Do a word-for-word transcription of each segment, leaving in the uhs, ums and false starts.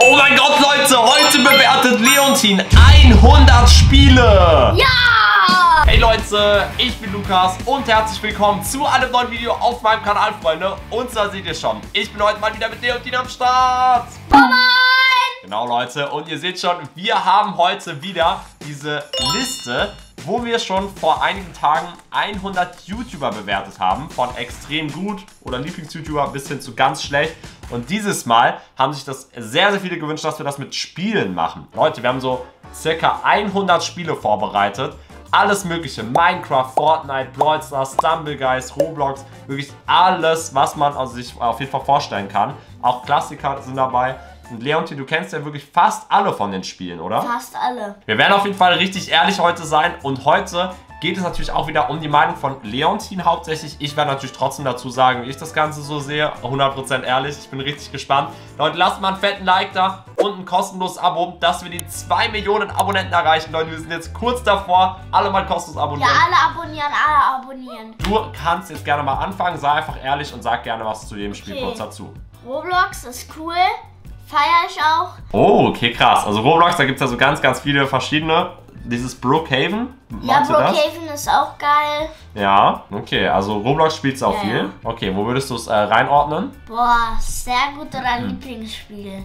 Oh mein Gott, Leute, heute bewertet Leontin hundert Spiele. Ja! Hey Leute, ich bin Lukas und herzlich willkommen zu einem neuen Video auf meinem Kanal, Freunde. Und zwar seht ihr schon, ich bin heute mal wieder mit Leontin am Start. Moin! Genau, Leute, und ihr seht schon, wir haben heute wieder diese Liste, wo wir schon vor einigen Tagen hundert YouTuber bewertet haben. Von extrem gut oder Lieblings-YouTuber bis hin zu ganz schlecht. Und dieses Mal haben sich das sehr, sehr viele gewünscht, dass wir das mit Spielen machen. Leute, wir haben so circa hundert Spiele vorbereitet. Alles mögliche, Minecraft, Fortnite, Brawl Stars, Stumbleguys, Roblox, wirklich alles, was man also sich auf jeden Fall vorstellen kann. Auch Klassiker sind dabei. Und Leontin, du kennst ja wirklich fast alle von den Spielen, oder? Fast alle. Wir werden auf jeden Fall richtig ehrlich heute sein. Und heute geht es natürlich auch wieder um die Meinung von Leontin hauptsächlich. Ich werde natürlich trotzdem dazu sagen, wie ich das Ganze so sehe. hundert Prozent ehrlich, ich bin richtig gespannt. Leute, lasst mal einen fetten Like da und ein kostenloses Abo, dass wir die zwei Millionen Abonnenten erreichen. Leute, wir sind jetzt kurz davor. Alle mal kostenlos abonnieren. Ja, alle abonnieren, alle abonnieren. Du kannst jetzt gerne mal anfangen. Sei einfach ehrlich und sag gerne was zu jedem Spiel Okay. kurz dazu. Roblox ist cool. Feiere ich auch. Oh, okay, krass. Also Roblox, da gibt es ja so ganz, ganz viele verschiedene. Dieses Brookhaven. Ja, magst du das? Brookhaven ist auch geil. Ja, okay. Also Roblox spielst du auch Ja, viel. ja. Okay, wo würdest du es äh, reinordnen? Boah, sehr gut oder Hm. Lieblingsspiel.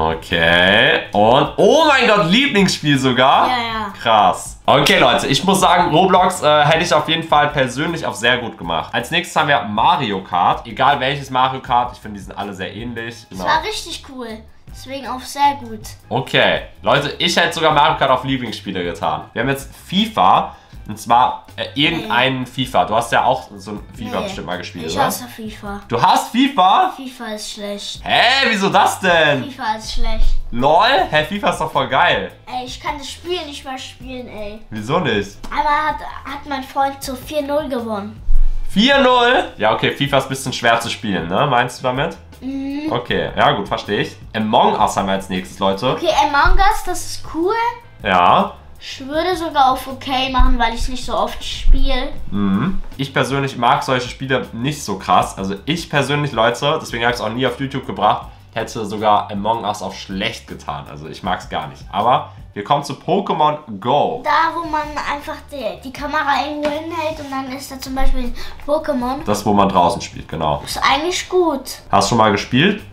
Okay. Und, oh mein Gott, Lieblingsspiel sogar? Ja, ja. Krass. Okay, Leute, ich muss sagen, Roblox äh, hätte ich auf jeden Fall persönlich auf sehr gut gemacht. Als nächstes haben wir Mario Kart. Egal welches Mario Kart, ich finde, die sind alle sehr ähnlich. Das Genau. war richtig cool. Deswegen auch sehr gut. Okay, Leute, ich hätte sogar Mario Kart auf Lieblingsspiele getan. Wir haben jetzt FIFA, und zwar äh, irgendein FIFA. Du hast ja auch so ein FIFA Nee, bestimmt mal gespielt, Ich oder? hasse FIFA. Du hast FIFA? FIFA ist schlecht. Hä, wieso das denn? FIFA ist schlecht. LOL? Hä, FIFA ist doch voll geil. Ey, ich kann das Spiel nicht mehr spielen, ey. Wieso nicht? Einmal hat, hat mein Freund zu vier null gewonnen. vier null? Ja, okay, FIFA ist ein bisschen schwer zu spielen, ne? Meinst du damit? Mhm. Okay, ja gut, verstehe ich. Among Us haben wir als nächstes, Leute. Okay, Among Us, das ist cool. Ja. Ich würde sogar auf okay machen, weil ich es nicht so oft spiele. Mhm. Ich persönlich mag solche Spiele nicht so krass. Also ich persönlich, Leute, deswegen habe ich es auch nie auf YouTube gebracht, hätte sogar Among Us auf schlecht getan. Also ich mag es gar nicht. Aber wir kommen zu Pokémon Go. Da, wo man einfach die, die Kamera irgendwo hinhält und dann ist da zum Beispiel ein Pokémon. Das, wo man draußen spielt, genau. Ist eigentlich gut. Hast du schon mal gespielt?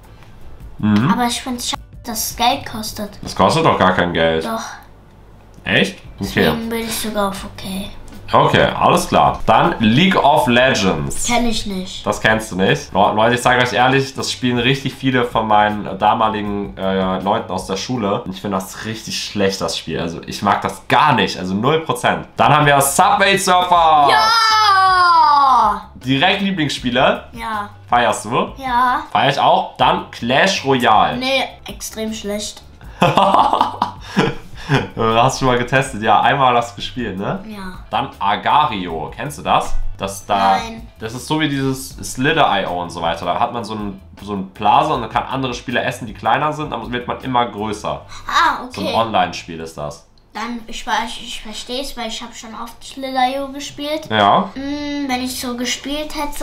Mhm. Aber ich finde es schade, dass es Geld kostet. Das kostet doch gar kein Geld. Doch, Echt? Okay. deswegen bin ich sogar auf okay. Okay, alles klar. Dann League of Legends. Kenn ich nicht. Das kennst du nicht. Leute, ich sage euch ehrlich, das spielen richtig viele von meinen damaligen äh, Leuten aus der Schule. Und ich finde das richtig schlecht, das Spiel. Also ich mag das gar nicht. Also null Prozent. Dann haben wir Subway Surfer. Ja! Direkt Lieblingsspiele. Ja. Feierst du? Ja. Feier ich auch. Dann Clash Royale. Nee, extrem schlecht. Hast du schon mal getestet? Ja, einmal hast du gespielt, ne? Ja. Dann Agario. Kennst du das? Das da. Nein. Das ist so wie dieses Slither Punkt i o und so weiter. Da hat man so ein, so ein Plaza und dann kann andere Spieler essen, die kleiner sind, dann wird man immer größer. Ah, So ein okay. Online-Spiel ist das. Dann, ich, ich, ich verstehe es, weil ich habe schon oft Slither.io gespielt. Ja. Mm, wenn ich so gespielt hätte,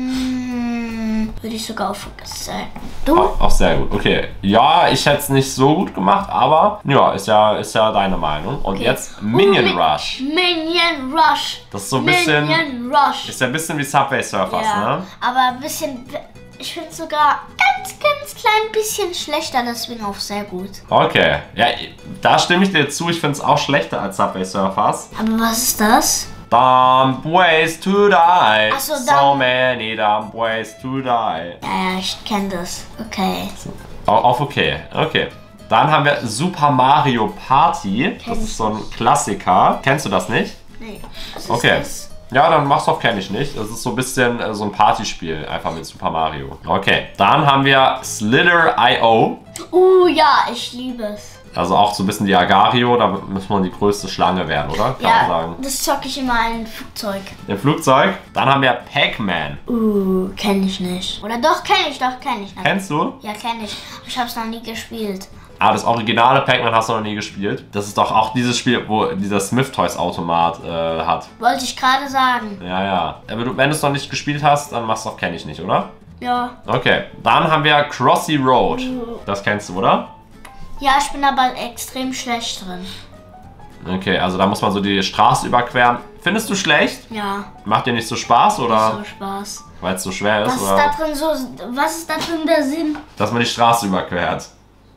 mm, würde ich sogar auf sagen. Du? Auch, auch sehr gut. Okay. Ja, ich hätte es nicht so gut gemacht, aber ja, ist ja, ist ja deine Meinung. Und Okay. jetzt Minion Oh, Mi- Rush. Minion Rush. Das ist so ein bisschen. Minion Rush. Ist ja ein bisschen wie Subway Surfers, Ja, ne? aber ein bisschen, ich finde es sogar ganz, ganz klein bisschen schlechter, deswegen auch sehr gut. Okay. Ja, da stimme ich dir zu. Ich finde es auch schlechter als Subway Surfers. Aber was ist das? Dumb ways to die. Ach so, so dumb- many dumb ways to die. Ja, ja, ich kenne das. Okay. Auch auf okay. Okay. Dann haben wir Super Mario Party. Das ist so ein Klassiker. Kennst du das nicht? Nee. Was ist Okay. das? Ja, dann mach's auf kenne ich nicht. Das ist so ein bisschen äh, so ein Partyspiel, einfach mit Super Mario. Okay, dann haben wir Slither Punkt i o. Uh, ja, ich liebe es. Also auch so ein bisschen die Agario, da muss man die größte Schlange werden, oder? Kann man Ja, sagen. das zocke ich immer in Flugzeug. Im Flugzeug. Dann haben wir Pac-Man. Uh, kenne ich nicht. Oder doch, kenne ich, doch, kenne ich. Kennst du? Ja, kenne ich. Ich habe es noch nie gespielt. Ah, das originale Pac-Man hast du noch nie gespielt. Das ist doch auch dieses Spiel, wo dieser Smith Toys Automat äh, hat. Wollte ich gerade sagen. Ja, ja. Aber du, wenn du es noch nicht gespielt hast, dann machst du auch kenne ich nicht, oder? Ja. Okay, dann haben wir Crossy Road. Das kennst du, oder? Ja, ich bin aber extrem schlecht drin. Okay, also da muss man so die Straße überqueren. Findest du schlecht? Ja. Macht dir nicht so Spaß, oder? Nicht so Spaß. Weil es so schwer ist, Was ist oder? da drin so, was ist da drin der Sinn? Dass man die Straße überquert.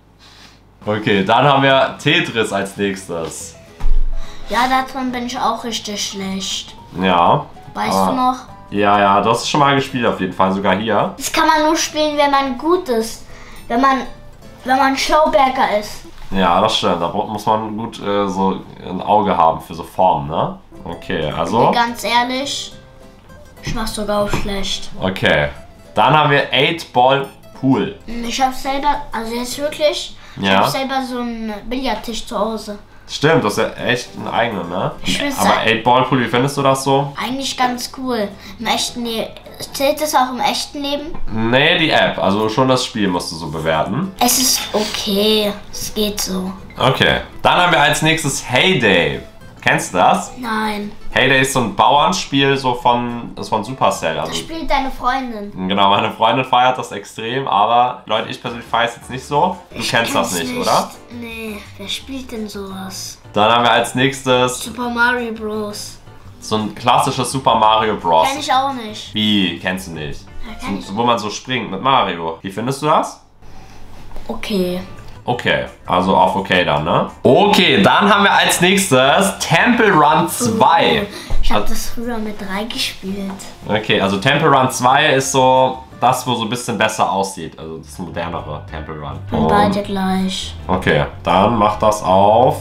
Okay, dann haben wir Tetris als nächstes. Ja, da drin bin ich auch richtig schlecht. Ja. Weißt aber, du noch? Ja, ja, du hast es schon mal gespielt auf jeden Fall, sogar hier. Das kann man nur spielen, wenn man gut ist. Wenn man, wenn man Schlauberger ist. Ja, das stimmt. Da muss man gut äh, so ein Auge haben für so Formen, ne? Okay, also. Ganz ehrlich, ich mach's sogar auch schlecht. Okay. Dann haben wir eight Ball Pool. Ich hab selber, also jetzt wirklich, ich Ja. hab selber so einen Billardtisch zu Hause. Stimmt, das ist ja echt ein eigener, ne? Ich will Aber sagen- eight Ball Pool, wie findest du das so? Eigentlich ganz cool. Im echten Leben. Zählt das auch im echten Leben? Nee, die App. Also schon das Spiel musst du so bewerten. Es ist okay. Es geht so. Okay. Dann haben wir als nächstes Heyday. Kennst du das? Nein. Heyday ist so ein Bauernspiel so von, ist von Supercell. Also, Das spielt deine Freundin. genau, meine Freundin feiert das extrem, aber Leute, ich persönlich feiere es jetzt nicht so. Du Ich kennst das kenn's nicht, oder? Nee, wer spielt denn sowas? Dann haben wir als nächstes Super Mario Bros. so ein klassisches Super Mario Bros. Kenn ich auch nicht. Wie? Kennst du nicht? Ja, kenn ich. Wo man so springt mit Mario. Wie findest du das? Okay. Okay, also auf okay dann, ne? Okay, dann haben wir als nächstes Temple Run zwei. Ich habe das früher mit drei gespielt. Okay, also Temple Run zwei ist so das, wo so ein bisschen besser aussieht. Also das modernere Temple Run. Und Und- beide gleich. Okay, dann mach das auf.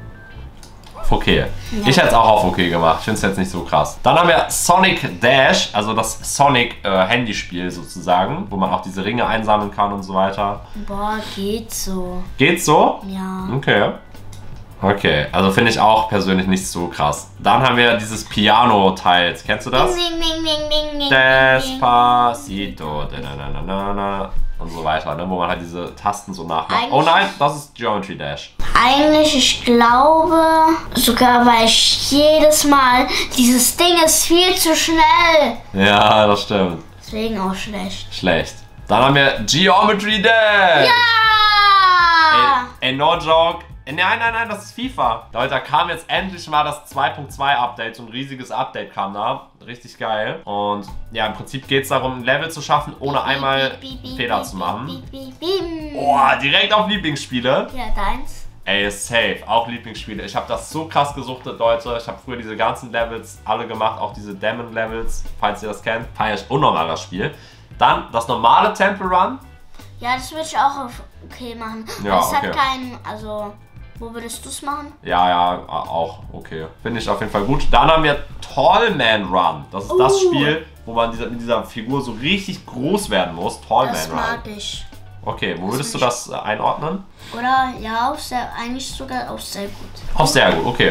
Auf okay. Ich hätte es auch auf okay gemacht. Ich finde es jetzt nicht so krass. Dann haben wir Sonic Dash, also das Sonic äh, Handyspiel sozusagen, wo man auch diese Ringe einsammeln kann und so weiter. Boah, geht so. Geht's so? Ja. Okay. Okay, also finde ich auch persönlich nicht so krass. Dann haben wir dieses Piano-Teil. Kennst du das? Ding, ding, ding, ding, ding, ding. Despacito, da-na-na-na-na, und so weiter, ne? Wo man halt diese Tasten so nachmacht. Eigentlich- Oh nein, das ist Geometry Dash. Eigentlich, ich glaube, sogar weil ich jedes Mal, dieses Ding ist viel zu schnell. Ja, das stimmt. Deswegen auch schlecht. Schlecht. Dann haben wir Geometry Dash. Ja! Ey, ey, no joke. Ey, Nein, nein, nein, das ist FIFA. Leute, da kam jetzt endlich mal das zwei Punkt zwei Update. So ein riesiges Update kam da. Richtig geil. Und ja, im Prinzip geht es darum, ein Level zu schaffen, ohne einmal Fehler zu machen. Oh. Boah, direkt auf Lieblingsspiele. Ja, deins. Ey, safe. Auch Lieblingsspiele. Ich habe das so krass gesuchtet, Leute. Ich habe früher diese ganzen Levels alle gemacht. Auch diese Demon-Levels, falls ihr das kennt. Feier ich unnormal das Spiel. Dann das normale Temple Run. Ja, das würde ich auch auf okay machen. Ja, Weil es okay. hat keinen, also, wo würdest du es machen? Ja, ja, auch okay. Finde ich auf jeden Fall gut. Dann haben wir Tallman Run. Das ist das Uh. Spiel, wo man dieser, mit dieser Figur so richtig groß werden muss. Tallman Das Run. mag ich. Okay, wo Das würdest du will das äh, einordnen? Oder? Ja, auch sehr, eigentlich sogar auch sehr gut. Auch sehr gut, okay.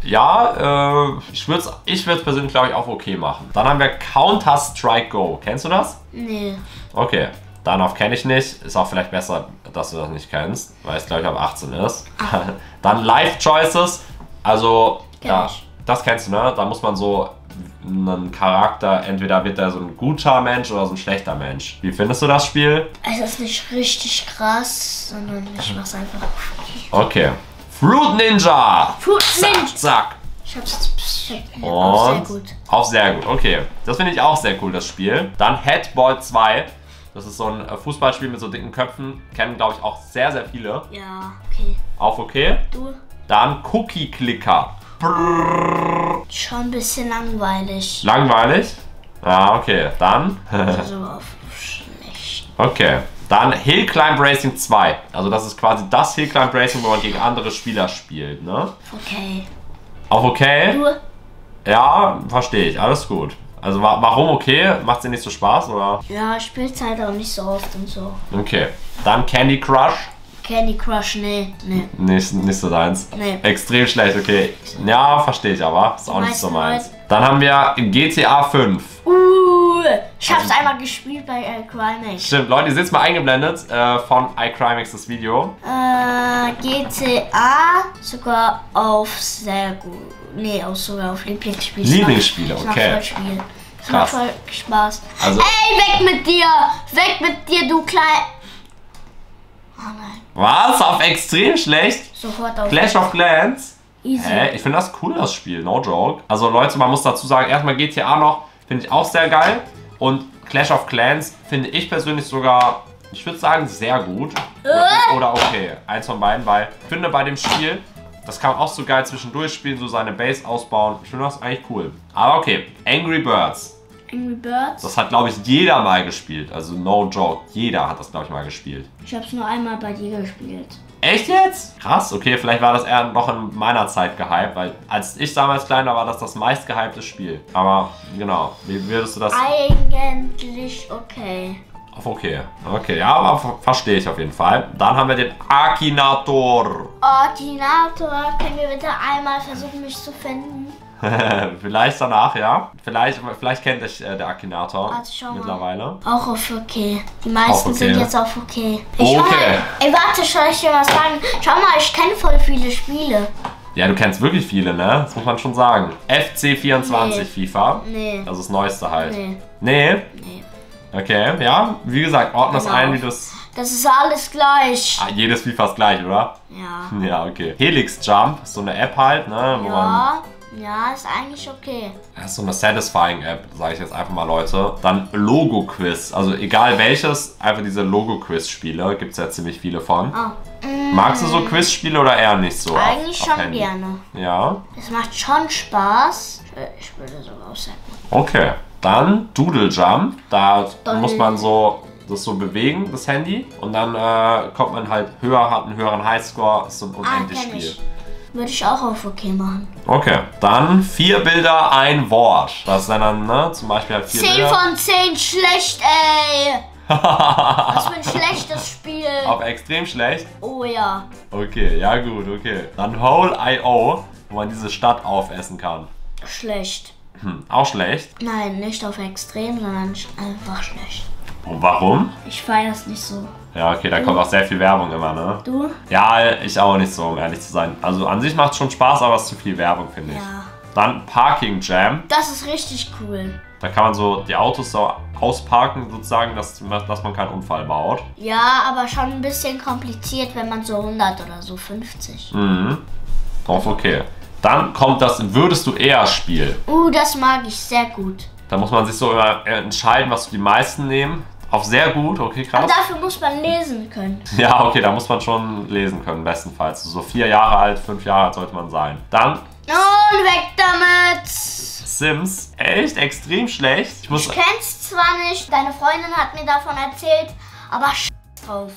Ja, äh, ich würde es ich würd's persönlich, glaube ich, auch okay machen. Dann haben wir Counter-Strike Go. Kennst du das? Nee. Okay, darauf kenne ich nicht. Ist auch vielleicht besser, dass du das nicht kennst, weil es, glaube ich, ab achtzehn ist. Dann Life Choices. Also, Kenn ja, ich. das kennst du, ne? Da muss man so einen Charakter, entweder wird er so ein guter Mensch oder so ein schlechter Mensch. Wie findest du das Spiel? Es ist nicht richtig krass, sondern ich mach's einfach. Okay. Fruit Ninja! Fruit Zack, Ninja! zack. Ich hab's ja, auch sehr Und gut. auch sehr gut, okay. Das finde ich auch sehr cool, das Spiel. Dann Headball zwei. Das ist so ein äh, Fußballspiel mit so dicken Köpfen. Kennen, glaube ich, auch sehr, sehr viele. Ja, okay. Auch okay. Du? Dann Cookie Clicker. Brrr. Schon ein bisschen langweilig. Langweilig. Ja, okay. Dann. Also auf schlecht. Okay. Dann Hill Climb Racing zwei. Also das ist quasi das Hill Climb Racing, wo man gegen andere Spieler spielt, ne? Okay. Auch okay? Du? Ja, verstehe ich. Alles gut. Also wa warum okay? Macht dir nicht so Spaß, oder? Ja, ich spiel's halt auch nicht so oft und so. Okay. Dann Candy Crush. Candy Crush, nee, nee, Nicht, nicht so deins. nee. Extrem schlecht, okay. Ja, verstehe ich aber. Ist auch nicht so meisten meins. Dann haben wir G T A fünf. Uh, ich hab's einmal gespielt bei äh, Crimex. Stimmt, Leute, ihr seht es mal eingeblendet äh, von iCrimex das Video. Äh, G T A sogar auf sehr gut. Nee, auch sogar auf Lieblingsspiel. Lieblingsspiele, Ich mach okay. Vollspiel. Macht voll Spaß. Also, Ey, weg mit dir! Weg mit dir, du klein... Oh nein. was? Auf extrem schlecht? Sofort auf. Clash of Clans? Easy. Hä? Ich finde das cool, das Spiel. No joke. Also Leute, man muss dazu sagen, erstmal G T A noch, finde ich auch sehr geil. Und Clash of Clans finde ich persönlich sogar, ich würde sagen, sehr gut. Äh? Oder okay. Eins von beiden, weil ich finde bei dem Spiel, das kann man auch so geil zwischendurch spielen, so seine Base ausbauen. Ich finde das eigentlich cool. Aber okay, Angry Birds. Angry Birds? Das hat, glaube ich, jeder mal gespielt. Also no joke. Jeder hat das, glaube ich, mal gespielt. Ich habe es nur einmal bei dir gespielt. Echt jetzt? Krass, okay, vielleicht war das eher noch in meiner Zeit gehypt, weil als ich damals kleiner war, das das meist gehypte Spiel. Aber genau, wie würdest du das... Eigentlich okay. Auf okay. Okay, ja, aber ver verstehe ich auf jeden Fall. Dann haben wir den Akinator. Akinator, können wir bitte einmal versuchen, mich zu finden? Vielleicht danach, ja. Vielleicht, vielleicht kennt dich äh, der Akinator Warte, schau mal. mittlerweile. Auch auf okay. Die meisten okay. sind jetzt auf okay. Okay. Schau mal, ey, warte, soll ich dir was sagen? Schau mal, ich kenne voll viele Spiele. Ja, du kennst wirklich viele, ne? Das muss man schon sagen. F C vierundzwanzig Nee. FIFA. Nee. Das ist das Neueste halt. Nee. Nee? Nee. Okay, ja. Wie gesagt, ordne das Genau. ein, wie du es... Das ist alles gleich. Ah, jedes FIFA ist gleich, oder? Ja. Ja, okay. Helix Jump, so eine App halt, ne? Wo man, Ja. Ja, ist eigentlich okay. das ist so eine Satisfying App, sage ich jetzt einfach mal, Leute. Dann Logo Quiz, also egal welches, einfach diese Logo Quiz Spiele, gibt es ja ziemlich viele von. Oh. Mm, Magst du so Quizspiele oder eher nicht so? Eigentlich auf, auf schon Handy? gerne. Ja, Es macht schon Spaß. Ich würde sogar auch sagen. okay. Dann Doodle Jump, da Doll. muss man so das so bewegen, das Handy. Und dann äh, kommt man halt höher, hat einen höheren Highscore, ist so ein Ah, unendlich kenn Spiel. ich. Würde ich auch auf okay machen. Okay, dann vier Bilder, ein Wort. Das sind dann, ne, zum Beispiel halt vier zehn Bilder. von zehn schlecht, ey. Was für ein schlechtes Spiel. Auf extrem schlecht. Oh ja. Okay, ja gut, okay. Dann Hole Punkt i o, wo man diese Stadt aufessen kann. Schlecht. Hm, auch schlecht. Nein, nicht auf extrem, sondern sch- einfach schlecht. Und warum? Ich feiere es nicht so. Ja, okay, da kommt auch sehr viel Werbung immer, ne? Du? Ja, ich auch nicht so, um ehrlich zu sein. Also an sich macht es schon Spaß, aber es ist zu viel Werbung, finde ich. Ja. Dann Parking Jam. Das ist richtig cool. Da kann man so die Autos so ausparken, sozusagen, dass, dass man keinen Unfall baut. Ja, aber schon ein bisschen kompliziert, wenn man so hundert oder so fünfzig. Mhm. Auf okay. Dann kommt das Würdest du eher Spiel. Uh, das mag ich sehr gut. Da muss man sich so immer entscheiden, was die meisten nehmen. Auf sehr gut, okay, krass. Aber dafür muss man lesen können. Ja, okay, da muss man schon lesen können, bestenfalls. So vier Jahre alt, fünf Jahre alt sollte man sein. Dann Und weg damit! Sims. Echt extrem schlecht. Ich muss. Ich kenn's zwar nicht, deine Freundin hat mir davon erzählt, aber sch drauf.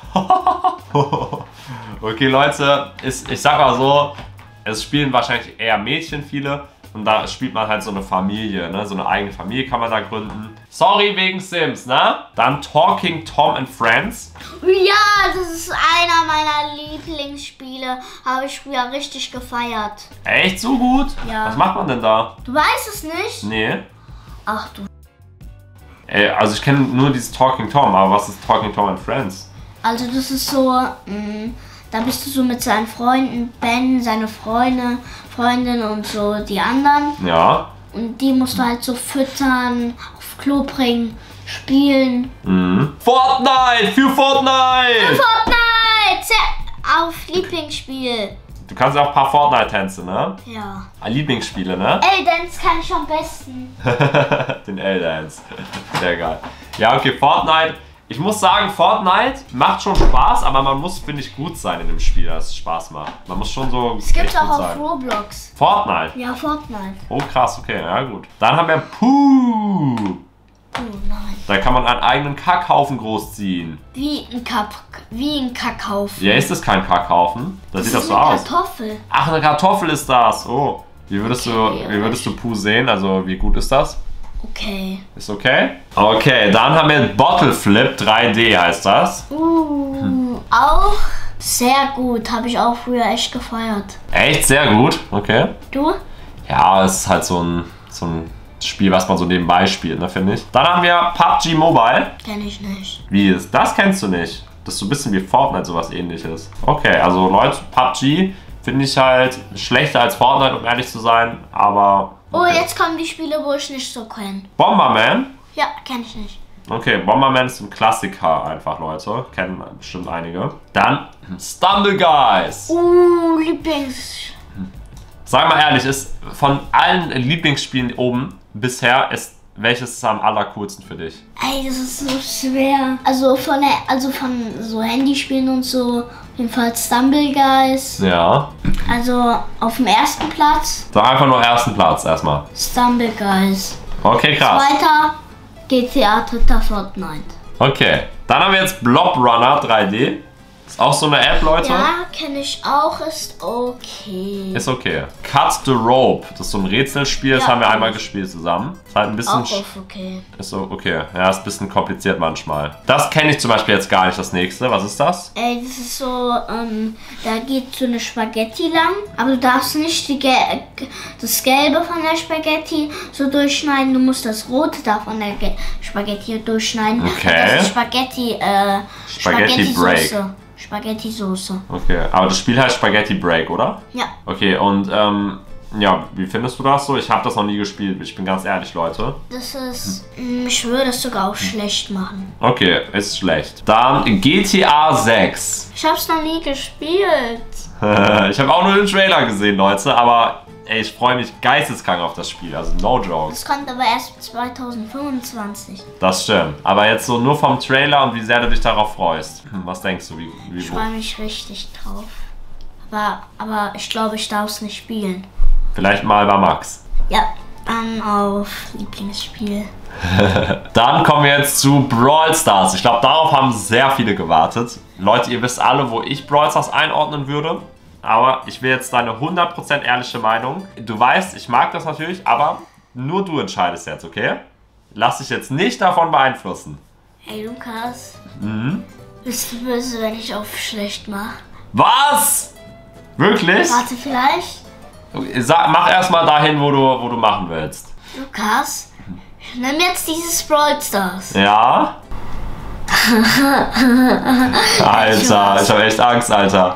Okay, Leute, ist, ich sag mal so, es spielen wahrscheinlich eher Mädchen viele. Und da spielt man halt so eine Familie, ne? So eine eigene Familie kann man da gründen. Sorry wegen Sims, ne? Dann Talking Tom and Friends. Ja, das ist einer meiner Lieblingsspiele. Habe ich früher richtig gefeiert. Echt so gut? Ja. Was macht man denn da? Du weißt es nicht? Nee. Ach du. Ey, also ich kenne nur dieses Talking Tom, aber was ist Talking Tom and Friends? Also das ist so, mh, da bist du so mit seinen Freunden, Ben, seine Freunde, Freundin und so die anderen. Ja. Und die musst du halt so füttern, auf Klo bringen, spielen. Mhm. Fortnite! Für Fortnite! Fortnite! Sehr auf Lieblingsspiel. Du kannst auch ein paar Fortnite-Tänze, ne? Ja. Ah, Lieblingsspiele, ne? L-Dance kann ich am besten. Den L-Dance. Sehr geil. Ja, okay, Fortnite. Ich muss sagen, Fortnite macht schon Spaß, aber man muss, finde ich, gut sein in dem Spiel, dass es Spaß macht. Man muss schon so Es gibt echt auch gut auf sein. Roblox. Fortnite. Ja, Fortnite. Oh, krass, okay, ja gut. Dann haben wir Puh. Oh nein. Da kann man einen eigenen Kackhaufen großziehen. Wie ein Kap wie ein Kackhaufen. Ja, ist das kein Kackhaufen? Das sieht das das ist so eine aus. Kartoffel. Ach, eine Kartoffel ist das. Oh. Wie würdest Okay, du, wie würdest du Puh sehen? Also, wie gut ist das? Okay. Ist okay? Okay, dann haben wir Bottle Flip drei D heißt das. Uh, Hm. auch sehr gut. Habe ich auch früher echt gefeiert. Echt sehr gut. Okay. Du? Ja, es ist halt so ein, so ein Spiel, was man so nebenbei spielt, ne, finde ich. Dann haben wir P U B G Mobile. Kenn ich nicht. Wie ist das? Kennst du nicht? Das ist so ein bisschen wie Fortnite, sowas ähnliches. Okay, also Leute, P U B G finde ich halt schlechter als Fortnite, um ehrlich zu sein. Aber Oh, jetzt kommen die Spiele, wo ich nicht so kenne. Bomberman? Ja, kenne ich nicht. Okay, Bomberman ist ein Klassiker einfach, Leute. Kennen bestimmt einige. Dann Stumble Guys. Uh, Lieblings... Sag mal ehrlich, ist von allen Lieblingsspielen oben bisher, ist welches ist am allercoolsten für dich? Ey, das ist so schwer. Also von der, also von so Handyspielen und so, jedenfalls Stumble Guys. Ja. Also auf dem ersten Platz Sag einfach nur ersten Platz erstmal. Stumble Guys. Okay, krass. Zweiter G T A, dritter Fortnite. Okay, dann haben wir jetzt Blob Runner drei D. Ist auch so eine App, Leute. Ja, kenne ich auch, ist okay. Ist okay. Cut the Rope. Das ist so ein Rätselspiel, das Ja, haben wir kenn einmal ich. gespielt zusammen. Ist halt ein bisschen... Auch auf okay. Ist so, okay. Ja, ist ein bisschen kompliziert manchmal. Das kenne ich zum Beispiel jetzt gar nicht, das nächste. Was ist das? Ey, das ist so, ähm, da geht so eine Spaghetti lang, aber du darfst nicht die Ge das Gelbe von der Spaghetti so durchschneiden, du musst das Rote da von der Ge Spaghetti durchschneiden. Okay. Das ist Spaghetti, äh, Spaghetti Break. Spaghetti-Soße. Spaghetti-Soße. Okay, aber das Spiel heißt Spaghetti Break, oder? Ja. Okay, und ähm, ja, wie findest du das so? Ich habe das noch nie gespielt, ich bin ganz ehrlich, Leute. Das ist, mh, ich würde es sogar auch schlecht machen. Okay, ist schlecht. Dann G T A sechs. Ich hab's noch nie gespielt. Ich habe auch nur den Trailer gesehen, Leute, aber ey, ich freue mich geisteskrank auf das Spiel, also no joke. Das kommt aber erst zweitausendfünfundzwanzig. Das stimmt, aber jetzt so nur vom Trailer und wie sehr du dich darauf freust. Hm, was denkst du, wie, wie Ich freue mich richtig drauf. Aber, aber ich glaube, ich darf es nicht spielen. Vielleicht mal bei Max. Ja, dann auf Lieblingsspiel. Dann kommen wir jetzt zu Brawl Stars. Ich glaube, darauf haben sehr viele gewartet. Leute, ihr wisst alle, wo ich Brawl Stars einordnen würde. Aber ich will jetzt deine hundert Prozent ehrliche Meinung. Du weißt, ich mag das natürlich, aber nur du entscheidest jetzt, okay? Lass dich jetzt nicht davon beeinflussen. Hey Lukas, Mhm. bist du böse, wenn ich auf schlecht mache? Was? Wirklich? Warte, vielleicht? Sag, mach erstmal dahin, wo du, wo du machen willst. Lukas, nimm jetzt dieses Brawl Stars. Ja? Alter, ich habe echt Angst, Alter.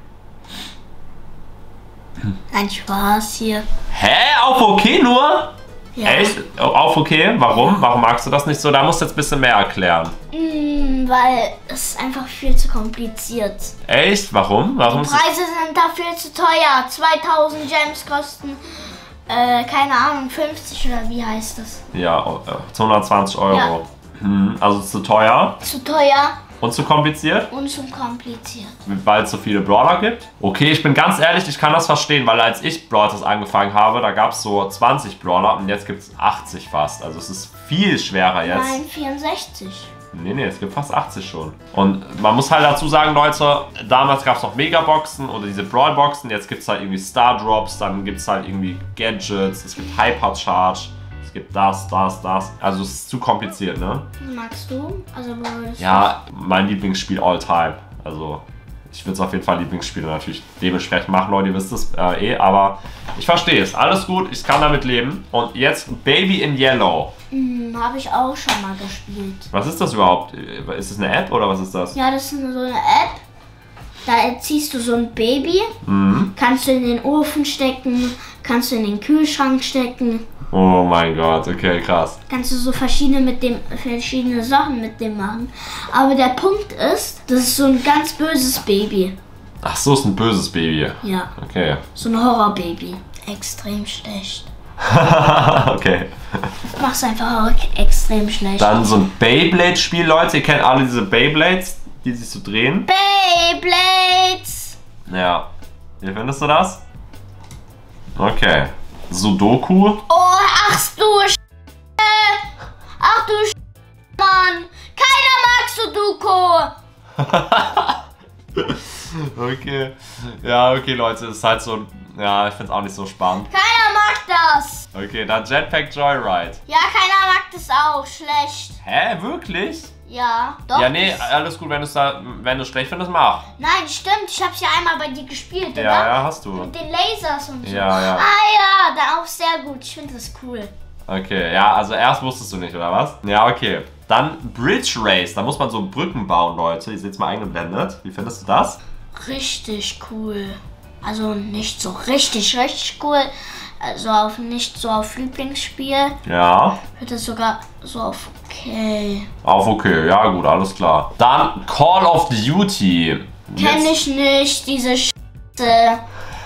Ein Spaß hier. Hä? Auf okay nur? Ja. Echt? Auf okay? Warum? Warum magst du das nicht so? Da musst du jetzt ein bisschen mehr erklären. Mm, weil es ist einfach viel zu kompliziert. Echt? Warum? Warum Die ist es... Preise sind dafür zu teuer. zweitausend Gems kosten, äh, keine Ahnung, fünfzig oder wie heißt das? Ja, äh, hundertzwanzig Euro. Ja. Hm, also zu teuer Zu teuer und zu kompliziert, und zu kompliziert. weil es so viele Brawler gibt. Okay, ich bin ganz ehrlich, ich kann das verstehen, weil als ich Brawl Stars angefangen habe, da gab es so zwanzig Brawler und jetzt gibt es achtzig fast. Also es ist viel schwerer jetzt. Nein, vierundsechzig. Nee, nee, es gibt fast achtzig schon. Und man muss halt dazu sagen, Leute, damals gab es noch Megaboxen oder diese Brawlboxen. Jetzt gibt es halt irgendwie Star Drops, dann gibt es halt irgendwie Gadgets, es gibt Hypercharge, es gibt das, das, das. Also es ist zu kompliziert, ne? Wie magst du? Also, wo würdest Ja, mein Lieblingsspiel all time. Also ich würde es auf jeden Fall Lieblingsspiele natürlich dementsprechend machen, Leute, ihr wisst es äh, eh. Aber ich verstehe es. Alles gut, ich kann damit leben. Und jetzt Baby in Yellow. Hm, habe ich auch schon mal gespielt. Was ist das überhaupt? Ist das eine App oder was ist das? Ja, das ist so eine App. Da erziehst du so ein Baby, Mhm. kannst du in den Ofen stecken, kannst du in den Kühlschrank stecken, Oh mein Gott, okay, krass. kannst du so verschiedene mit dem verschiedene Sachen mit dem machen. Aber der Punkt ist, das ist so ein ganz böses Baby. Ach so, ist ein böses Baby. Ja, Okay. so ein Horrorbaby. Extrem schlecht. Okay. Mach's einfach auch extrem schlecht. Dann so ein Beyblade-Spiel, Leute. Ihr kennt alle diese Beyblades, die sich so drehen. Beyblades! Ja. Wie findest du das? Okay. Sudoku. Oh, ach du Sch... Ach du Sch... Mann! Keiner mag Sudoku! Okay. Ja, okay, Leute. Das ist halt so... Ja, ich find's auch nicht so spannend. Keiner mag das! Okay, dann Jetpack Joyride. Ja, keiner mag das auch. Schlecht. Hä, wirklich? Ja, doch. Ja, nee, das- alles gut, wenn du es da, wenn du schlecht findest, mach. Nein, stimmt. Ich hab's ja einmal bei dir gespielt, oder? Ja, ja, hast du. Mit den Lasers und so. Ja, ja. Ah ja, dann auch sehr gut. Ich finde das cool. Okay, ja, also erst wusstest du nicht, oder was? Ja, okay. Dann Bridge Race, da muss man so Brücken bauen, Leute. Ihr seht es mal eingeblendet. Wie findest du das? Richtig cool. Also nicht so richtig, richtig cool. also auf nicht so auf Lieblingsspiel. Ja. Ich würde sogar so auf okay. Auf okay, ja gut, alles klar. Dann Call of Duty. Kenne ich nicht, diese Scheiße.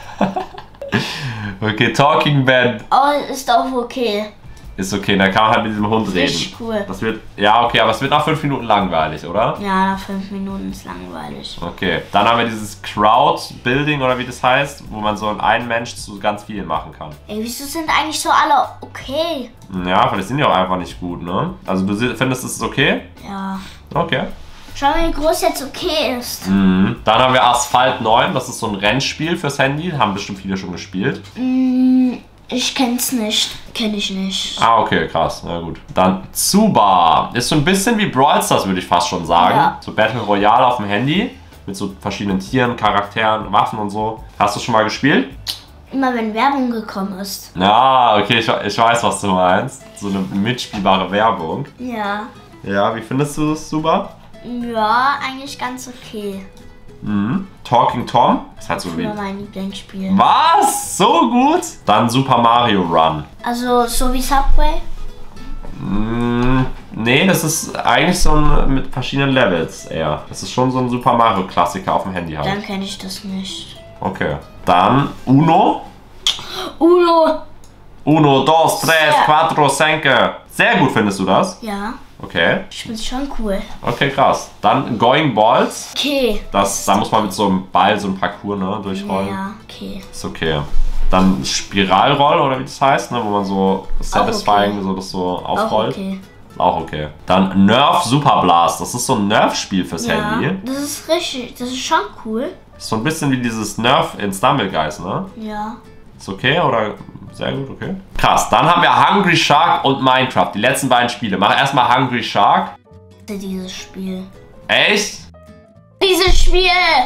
Okay, Talking Band. Oh, ist auch okay. Ist okay, da kann man halt mit diesem Hund reden. Richtig cool. Das wird, ja okay, aber es wird nach fünf Minuten langweilig, oder? Ja, nach fünf Minuten ist langweilig. Okay, dann haben wir dieses Crowd-Building oder wie das heißt, wo man so einen Mensch zu ganz vielen machen kann. Ey, wieso sind eigentlich so alle okay? Ja, vielleicht sind die auch einfach nicht gut, ne? Also du findest, es ist okay? Ja. Okay. Schau mal, wie groß jetzt okay ist. Mhm. Dann haben wir Asphalt neun, das ist so ein Rennspiel fürs Handy, haben bestimmt viele schon gespielt. Mm, ich kenn's nicht, kenn ich nicht. Ah, okay, krass, na gut. Dann Zuba, ist so ein bisschen wie Brawl Stars, würde ich fast schon sagen. Ja. So Battle Royale auf dem Handy, mit so verschiedenen Tieren, Charakteren, Waffen und so. Hast du schon mal gespielt? Immer wenn Werbung gekommen ist. Ja, okay, ich, ich weiß, was du meinst. So eine mitspielbare Werbung. Ja. Ja, wie findest du das, Zuba? Ja, eigentlich ganz okay. Mhm. Talking Tom? Das hat so Das wie. war mein Lieblingsspiel. Was? So gut? Dann Super Mario Run. Also so wie Subway? Mm, nee, das ist eigentlich so ein mit verschiedenen Levels eher. Das ist schon so ein Super Mario Klassiker auf dem Handy halt. Dann kenne ich das nicht. Okay. Dann Uno. Uno! Uno, dos, tres, Ja. cuatro, cinco. Sehr gut findest du das? Ja, Okay. ich find's schon cool. Okay, krass. Dann Going Balls. Okay. Das, da muss man mit so einem Ball so ein Parcours ne, durchrollen. Ja, okay. Ist okay. Dann Spiralroll oder wie das heißt, ne, wo man so satisfying okay. so das so Auch aufrollt. okay. Auch okay. Dann Nerf Super Blast. Das ist so ein Nerf-Spiel fürs Ja, Handy. das ist richtig, das ist schon cool. Ist so ein bisschen wie dieses Nerf in Stumbleguys, ne? Ja. Ist okay oder sehr gut, okay. Krass, dann haben wir Hungry Shark und Minecraft. Die letzten beiden Spiele. Mach erstmal Hungry Shark. Dieses Spiel. Echt? Dieses Spiel!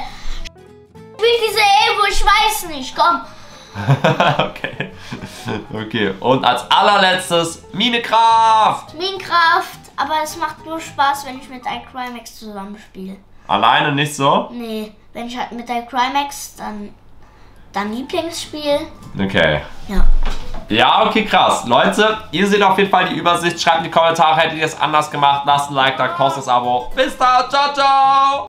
Spiel diese Evo, ich weiß nicht, komm. Okay. Okay. Und als allerletztes Minecraft. Minecraft, aber es macht nur Spaß, wenn ich mit iCrimex zusammenspiele. Alleine nicht so? Nee, wenn ich halt mit iCrimex, dann, dann Lieblingsspiel. Okay. Ja. Ja, okay, krass. Leute, ihr seht auf jeden Fall die Übersicht. Schreibt in die Kommentare, hättet ihr es anders gemacht. Lasst ein Like da, kostet das Abo. Bis dann, ciao, ciao.